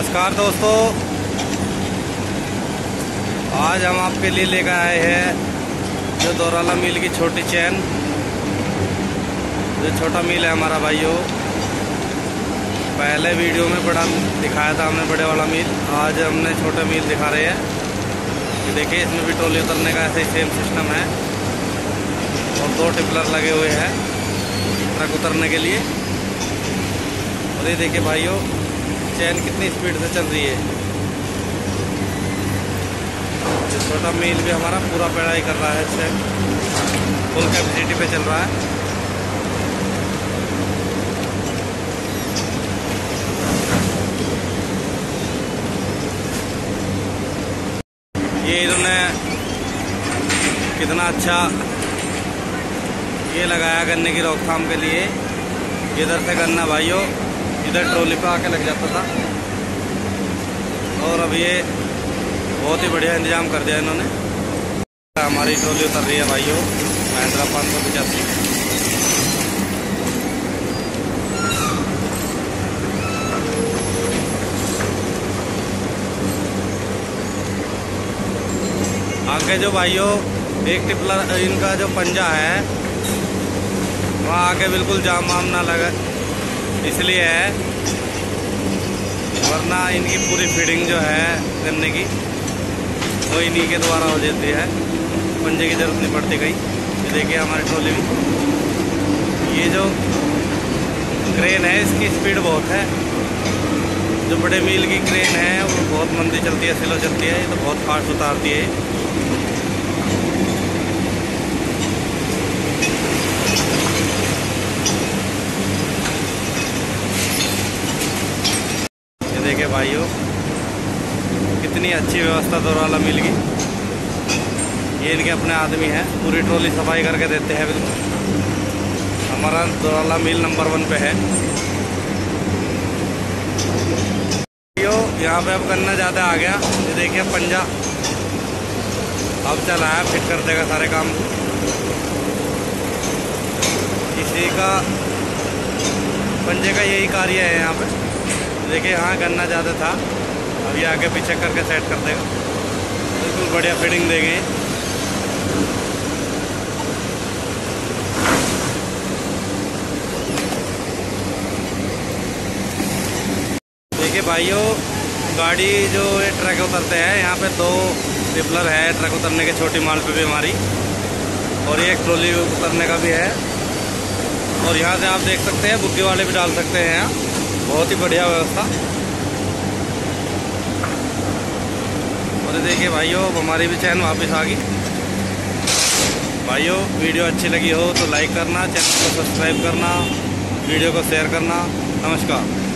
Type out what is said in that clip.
नमस्कार दोस्तों, आज हम आपके लिए लेकर आए हैं जो दोराला मिल की छोटी चैन। जो छोटा मिल है हमारा भाइयों, पहले वीडियो में बड़ा दिखाया था हमने बड़े वाला मिल, आज हमने छोटा मिल दिखा रहे हैं। ये देखिए, इसमें भी ट्रॉली उतरने का ऐसे ही सेम सिस्टम है और 2 टिपलर लगे हुए हैं ट्रक उतरने के लिए। और ये देखिए भाइयों, चैन कितनी स्पीड से चल रही है। ये छोटा मिल भी हमारा पूरा पेड़ाई कर रहा है, चैन फुल कैपेसिटी पे चल रहा है। ये इन्होंने कितना अच्छा ये लगाया गन्ने की रोकथाम के लिए। इधर से गन्ना भाइयों इधर ट्रॉली पे आके लग जाता था और अब ये बहुत ही बढ़िया इंतजाम कर दिया इन्होंने। हमारी ट्रॉली उतर रही है भाइयों, महिंद्रा 585। आगे जो भाइयों एक टिपलर इनका जो पंजा है वहाँ आके बिल्कुल जाम वाम ना लगे, इसलिए है, वरना इनकी पूरी फीडिंग जो है गन्ने की वो इन्हीं के द्वारा हो जाती है, पंजे की जरूरत नहीं पड़ती कहीं। ये देखिए हमारी ट्रॉली में ये जो क्रेन है इसकी स्पीड बहुत है। जो बड़े मील की क्रेन है वो बहुत मंदी चलती है, स्लो चलती है, ये तो बहुत फास्ट उतारती है। देखिए भाइयों कितनी अच्छी व्यवस्था दोराला मिल गई। ये इनके अपने आदमी हैं, पूरी ट्रॉली सफाई करके देते हैं बिल्कुल। हमारा दोराला मिल नंबर 1 पे है। यहाँ पे अब गन्ना ज़्यादा आ गया, ये देखिए पंजा अब चला है, फिट कर देगा सारे काम। इसी का पंजे का यही कार्य है यहाँ पे। देखिए यहाँ गन्ना ज़्यादा था, अब ये आगे पीछे करके सेट कर देगा, बिल्कुल बढ़िया फिटिंग देंगे। देखिए भाइयों, गाड़ी जो ये ट्रक उतरते हैं यहाँ पे 2 टिपलर है ट्रक उतरने के, छोटी माल पे भी हमारी, और ये एक ट्रॉली उतरने का भी है। और यहाँ से आप देख सकते हैं बुग्गी वाले भी डाल सकते हैं यहाँ, बहुत ही बढ़िया व्यवस्था। और देखिए भाइयों, हमारी भी चैन वापस आ गई। भाइयों वीडियो अच्छी लगी हो तो लाइक करना, चैनल को सब्सक्राइब करना, वीडियो को शेयर करना। नमस्कार।